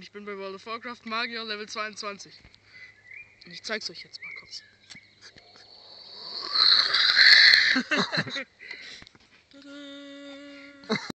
Und ich bin bei World of Warcraft Magier Level 22. Und ich zeig's euch jetzt mal kurz. Tada!